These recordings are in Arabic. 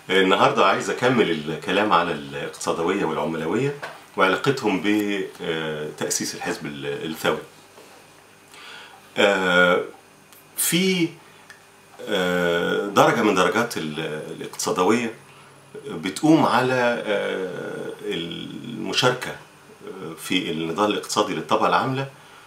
النهارده عايز اكمل الكلام على الاقتصادويه والعملويه وعلاقتهم بتأسيس الحزب الثوري. في درجة من درجات الاقتصادوية بتقوم على المشاركة في النضال الاقتصادي للطبقة العاملة،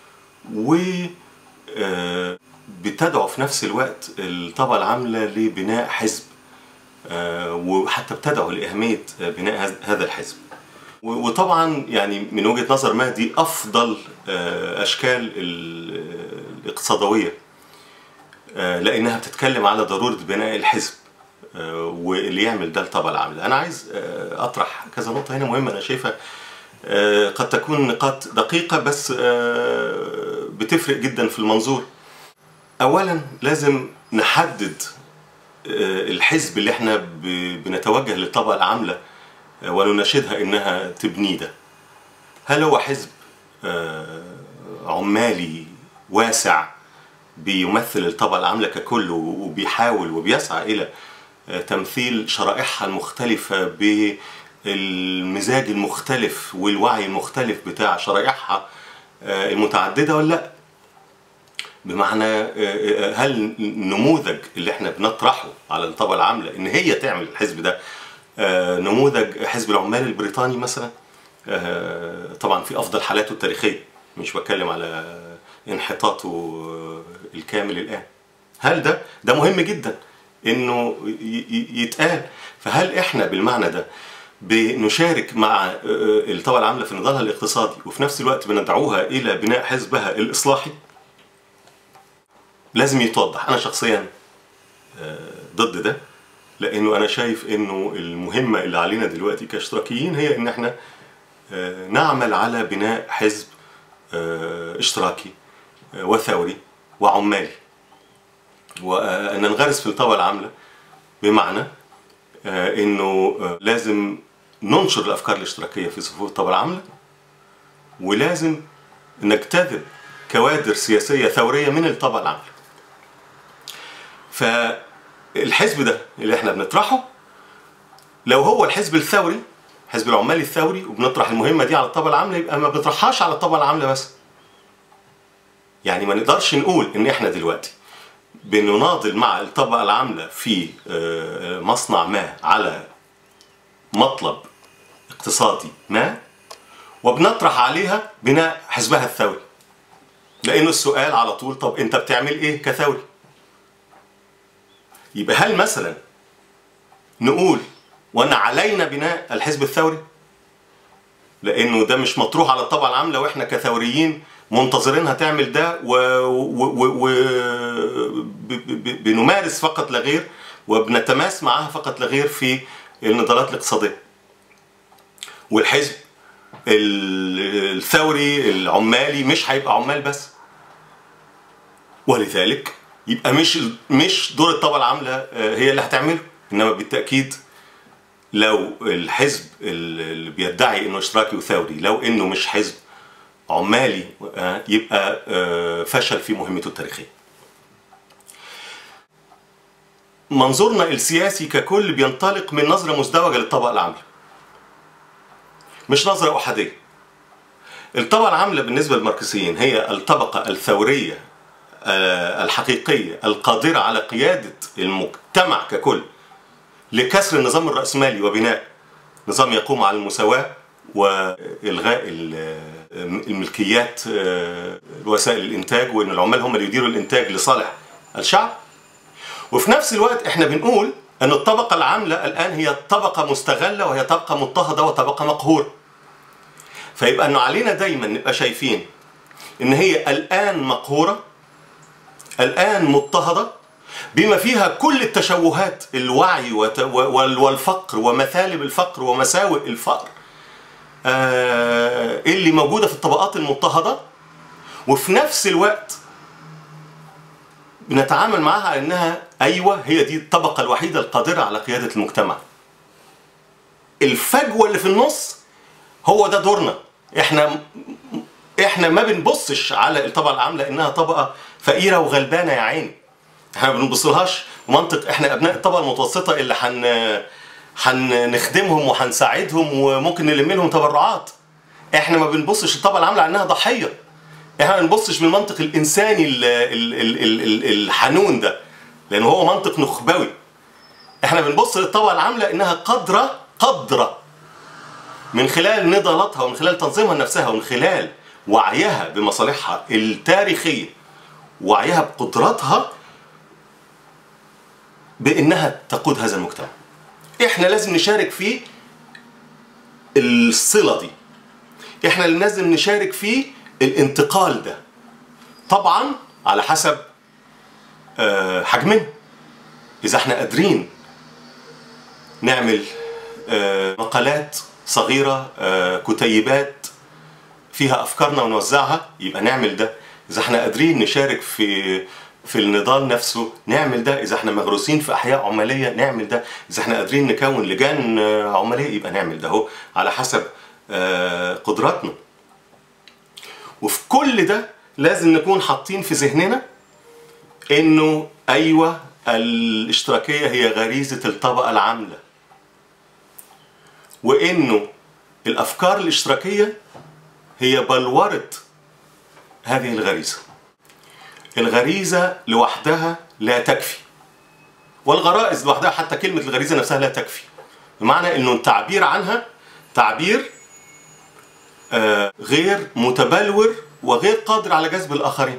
وبتدعو في نفس الوقت الطبقة العاملة لبناء حزب، وحتى بتدعو لأهمية بناء هذا الحزب. وطبعا يعني من وجهة نظر ما دي أفضل أشكال الاقتصادوية، لأنها بتتكلم على ضرورة بناء الحزب واللي يعمل ده الطبقة العاملة. أنا عايز أطرح كذا نقطة هنا مهمة، أنا شايفها قد تكون نقاط دقيقة بس بتفرق جدا في المنظور. أولا لازم نحدد الحزب اللي احنا بنتوجه للطبقة العاملة ونناشدها انها تبنيه ده. هل هو حزب عمالي واسع بيمثل الطبقة العاملة ككل وبيحاول وبيسعى الى تمثيل شرائحها المختلفة بالمزاج المختلف والوعي المختلف بتاع شرائحها المتعددة ولا لا؟ بمعنى هل النموذج اللي احنا بنطرحه على الطبقة العاملة ان هي تعمل الحزب ده نموذج حزب العمال البريطاني مثلا، طبعا في افضل حالاته التاريخية، مش بتكلم على انحطاطه الكامل الان. هل ده مهم جدا انه يتقال؟ فهل احنا بالمعنى ده بنشارك مع الطبقة العاملة في نضالها الاقتصادي وفي نفس الوقت بندعوها الى بناء حزبها الاصلاحي؟ لازم يتوضح. انا شخصيا ضد ده، لانه انا شايف انه المهمة اللي علينا دلوقتي كاشتراكيين هي ان احنا نعمل على بناء حزب اشتراكي وثوري وعمالي، وان ننغرس في الطبقة العاملة، بمعنى انه لازم ننشر الافكار الاشتراكية في صفوف الطبقة العاملة، ولازم نجتذب كوادر سياسية ثورية من الطبقة العاملة. فالحزب ده اللي احنا بنطرحه لو هو الحزب الثوري، حزب العمالي الثوري، وبنطرح المهمة دي على الطبقة العاملة، يبقى ما بنطرحهاش على الطبقة العاملة بس. يعني ما نقدرش نقول ان احنا دلوقتي بنناضل مع الطبقة العاملة في مصنع ما على مطلب اقتصادي ما وبنطرح عليها بناء حزبها الثوري، لانه السؤال على طول طب انت بتعمل ايه كثوري؟ يبقى هل مثلا نقول وان علينا بناء الحزب الثوري لانه ده مش مطروح على الطبقة العاملة واحنا كثوريين منتظرينها تعمل ده بنمارس فقط لا غير وبنتماس معاها فقط لا غير في النضالات الاقتصادية؟ والحزب الثوري العمالي مش هيبقى عمال بس، ولذلك يبقى مش دور الطبقة العاملة هي اللي هتعمله، انما بالتأكيد لو الحزب اللي بيدعي انه اشتراكي وثوري لو انه مش حزب عمالي يبقى فشل في مهمته التاريخية. منظورنا السياسي ككل بينطلق من نظرة مزدوجة للطبقة العاملة، مش نظرة أحادية. الطبقة العاملة بالنسبة للماركسيين هي الطبقة الثورية الحقيقية القادرة على قيادة المجتمع ككل لكسر النظام الرأسمالي وبناء نظام يقوم على المساواة وإلغاء الملكيات وسائل الإنتاج، وإن العمال هم اللي يديروا الإنتاج لصالح الشعب. وفي نفس الوقت إحنا بنقول أن الطبقة العاملة الآن هي طبقة مستغلة وهي طبقة مضطهدة وطبقة مقهورة. فيبقى أنه علينا دايما نبقى شايفين أن هي الآن مقهورة، الآن مضطهدة، بما فيها كل التشوهات الوعي والفقر ومثالب الفقر ومساوئ الفقر اللي موجودة في الطبقات المضطهدة، وفي نفس الوقت بنتعامل معها على انها ايوه هي دي الطبقة الوحيدة القادرة على قيادة المجتمع. الفجوة اللي في النص هو ده دورنا. احنا ما بنبصش على الطبقة العاملة انها طبقة فقيرة وغلبانة يا عيني. احنا ما بنبصلهاش منطق احنا ابناء الطبقة المتوسطة اللي هنخدمهم وهنساعدهم وممكن نلم لهم تبرعات. احنا ما بنبصش الطبقه العامله عنها ضحيه، احنا ما بنبصش من المنطق الانساني الحنون ده، لان هو منطق نخبوي. احنا بنبص للطبقه العامله انها قادره من خلال نضالاتها ومن خلال تنظيمها لنفسها ومن خلال وعيها بمصالحها التاريخيه، وعيها بقدراتها بانها تقود هذا المجتمع. احنا لازم نشارك في الصله دي، احنا اللي لازم نشارك في الانتقال ده، طبعا على حسب حجمنا. اذا احنا قادرين نعمل مقالات صغيره، كتيبات فيها افكارنا ونوزعها، يبقى نعمل ده. اذا احنا قادرين نشارك في النضال نفسه نعمل ده. اذا احنا مغروسين في احياء عماليه نعمل ده. اذا احنا قادرين نكون لجان عماليه يبقى نعمل ده، هو على حسب قدراتنا. وفي كل ده لازم نكون حاطين في ذهننا انه ايوه الاشتراكيه هي غريزه الطبقه العامله، وانه الافكار الاشتراكيه هي بلوره هذه الغريزه. الغريزه لوحدها لا تكفي، والغرائز لوحدها، حتى كلمه الغريزه نفسها لا تكفي، بمعنى انه التعبير عنها تعبير غير متبلور وغير قادر على جذب الآخرين.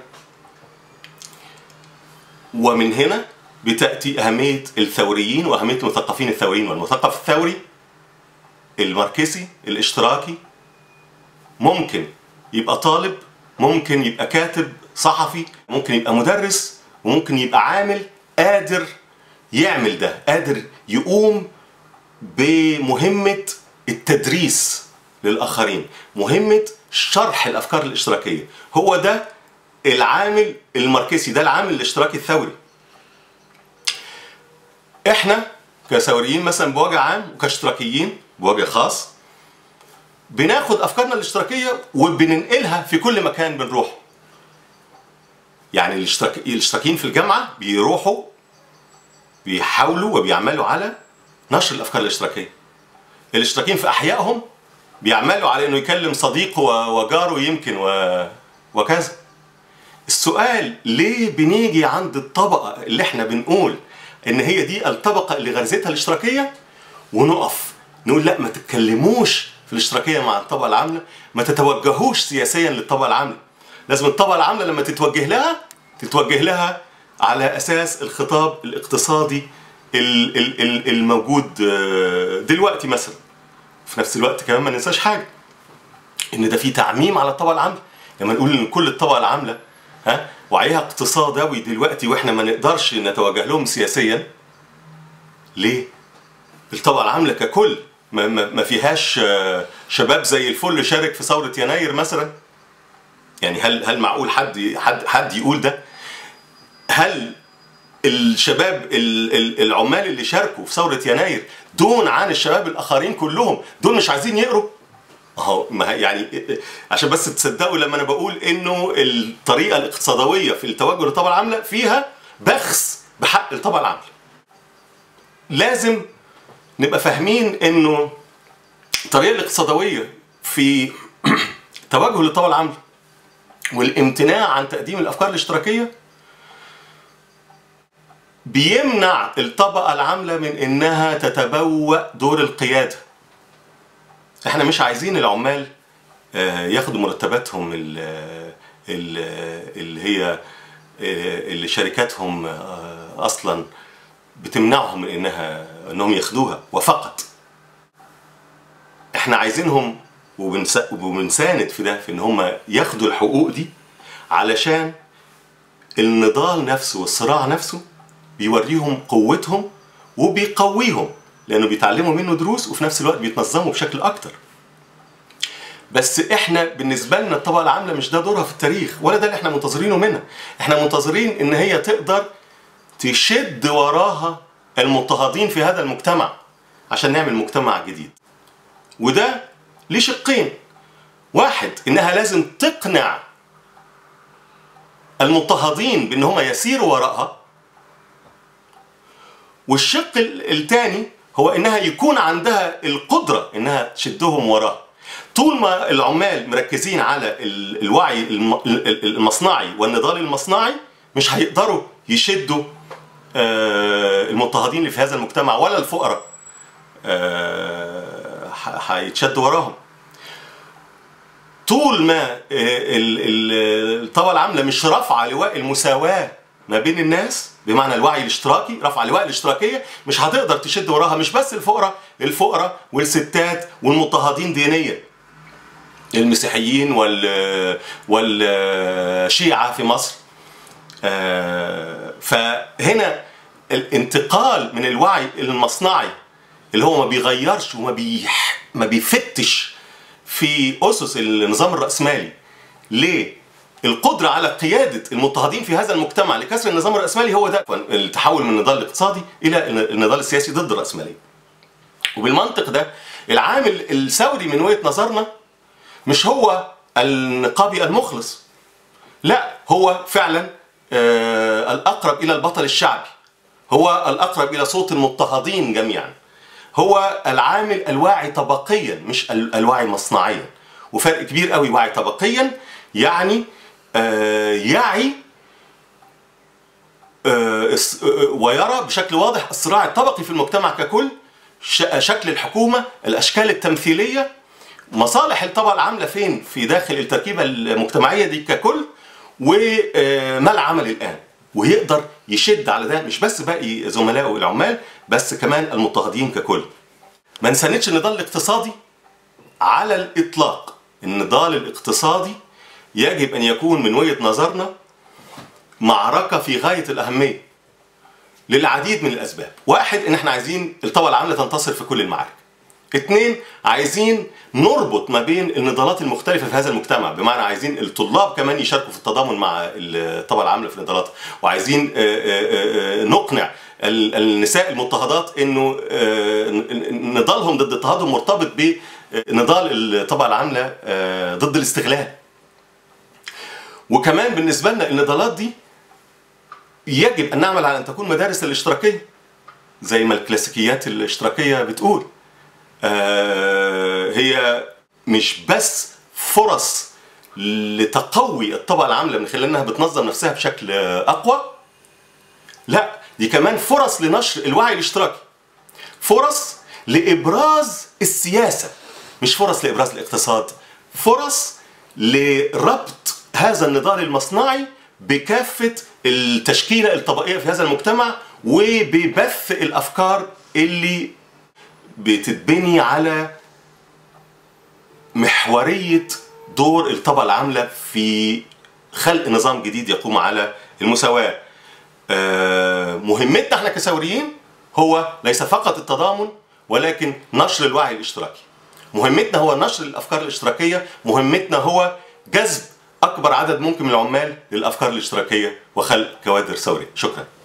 ومن هنا بتأتي أهمية الثوريين وأهمية المثقفين الثوريين. والمثقف الثوري الماركسي الاشتراكي ممكن يبقى طالب، ممكن يبقى كاتب صحفي، ممكن يبقى مدرس، وممكن يبقى عامل قادر يعمل ده، قادر يقوم بمهمة التدريس للآخرين، مهمة شرح الأفكار الاشتراكية. هو ده العامل الماركسي، ده العامل الاشتراكي الثوري. احنا كثوريين مثلا بوجه عام وكاشتراكيين بوجه خاص بناخد أفكارنا الاشتراكية وبننقلها في كل مكان بنروح. يعني الاشتراكيين في الجامعة بيروحوا بيحاولوا وبيعملوا على نشر الأفكار الاشتراكية. الاشتراكيين في أحيائهم بيعملوا على انه يكلم صديقه وجاره يمكن وكذا. السؤال ليه بنيجي عند الطبقة اللي احنا بنقول ان هي دي الطبقة اللي غرزتها الاشتراكية ونقف نقول لا، ما تتكلموش في الاشتراكية مع الطبقة العاملة، ما تتوجهوش سياسيا للطبقة العاملة. لازم الطبقة العاملة لما تتوجه لها على اساس الخطاب الاقتصادي الموجود دلوقتي مثلا. في نفس الوقت كمان ما ننساش حاجه، ان ده في تعميم على الطبقه العامله. لما نقول ان كل الطبقه العامله وعيها اقتصادي دلوقتي واحنا ما نقدرش نتوجه لهم سياسيا، ليه؟ الطبقه العامله ككل ما فيهاش شباب زي الفل شارك في ثوره يناير مثلا؟ يعني هل معقول حد يقول ده؟ هل الشباب العمال اللي شاركوا في ثورة يناير دون عن الشباب الآخرين كلهم دول مش عايزين يقروا؟ اهو يعني عشان بس تصدقوا لما انا بقول انه الطريقة الاقتصادية في التوجه للطبقة العاملة فيها بخس بحق الطبقة العاملة. لازم نبقى فاهمين انه الطريقة الاقتصادية في التوجه للطبقة العاملة والامتناع عن تقديم الأفكار الاشتراكية بيمنع الطبقة العاملة من انها تتبوأ دور القيادة. احنا مش عايزين العمال ياخدوا مرتباتهم اللي شركاتهم اصلا بتمنعهم من انهم ياخدوها وفقط. احنا عايزينهم وبنساند في ده، في ان هم ياخدوا الحقوق دي، علشان النضال نفسه والصراع نفسه بيوريهم قوتهم وبيقويهم، لانه بيتعلموا منه دروس وفي نفس الوقت بيتنظموا بشكل اكتر. بس احنا بالنسبه لنا الطبقه العامله مش ده دورها في التاريخ، ولا ده اللي احنا منتظرينه منها. احنا منتظرين ان هي تقدر تشد وراها المضطهدين في هذا المجتمع عشان نعمل مجتمع جديد. وده ليه شقين. واحد، انها لازم تقنع المضطهدين بان هم يسيروا وراءها، والشق الثاني هو انها يكون عندها القدرة انها تشدهم وراها. طول ما العمال مركزين على الوعي المصنعي والنضال المصنعي مش هيقدروا يشدوا المضطهدين اللي في هذا المجتمع ولا الفقراء هيتشدوا وراهم. طول ما الطبقة العاملة مش رافعة لواء المساواة ما بين الناس بمعنى الوعي الاشتراكي، رفع لواء الاشتراكية، مش هتقدر تشد وراها مش بس الفقراء والستات والمضطهدين دينيا، المسيحيين والشيعة في مصر. فهنا الانتقال من الوعي المصنعي اللي هو ما بيغيرش وما بيفتش في أسس النظام الرأسمالي للقدرة على قيادة المضطهدين في هذا المجتمع لكسر النظام الرأسمالي، هو ده التحول من النضال الاقتصادي إلى النضال السياسي ضد الرأسمالية. وبالمنطق ده العامل الثوري من وجهة نظرنا مش هو النقابي المخلص، لا، هو فعلا الأقرب إلى البطل الشعبي، هو الأقرب إلى صوت المضطهدين جميعا، هو العامل الواعي طبقيا مش الواعي مصنعيا. وفرق كبير قوي. واعي طبقيا يعني يعي ويرى بشكل واضح الصراع الطبقي في المجتمع ككل، شكل الحكومة، الأشكال التمثيلية، مصالح الطبقة العاملة فين في داخل التركيبة المجتمعية دي ككل، وما العمل الآن، ويقدر يشد على ده مش بس باقي زملائه العمال بس كمان المضطهدين ككل. ما نساندش النضال الاقتصادي على الإطلاق. النضال الاقتصادي يجب أن يكون من وجهة نظرنا معركة في غاية الأهمية للعديد من الأسباب. واحد، إن احنا عايزين الطبقة العاملة تنتصر في كل المعارك. اثنين، عايزين نربط ما بين النضالات المختلفة في هذا المجتمع، بمعنى عايزين الطلاب كمان يشاركوا في التضامن مع الطبقة العاملة في النضالات، وعايزين نقنع النساء المضطهدات انه نضالهم ضد اضطهادهم مرتبط بنضال الطبقة العاملة ضد الاستغلال. وكمان بالنسبة لنا النضالات دي يجب ان نعمل على ان تكون مدارس الاشتراكية زي ما الكلاسيكيات الاشتراكية بتقول. هي مش بس فرص لتقوي الطبقة العاملة من خلال انها بتنظم نفسها بشكل اقوى، لا، دي كمان فرص لنشر الوعي الاشتراكي، فرص لابراز السياسة، مش فرص لابراز الاقتصاد، فرص لربط هذا النضال المصنعي بكافة التشكيلة الطبقية في هذا المجتمع، وببث الافكار اللي بتتبني على محورية دور الطبقة العاملة في خلق نظام جديد يقوم على المساواة. مهمتنا احنا كثوريين هو ليس فقط التضامن ولكن نشر الوعي الاشتراكي. مهمتنا هو نشر الافكار الاشتراكية، مهمتنا هو جذب اكبر عدد ممكن من العمال للافكار الاشتراكية وخلق كوادر ثورية. شكرا.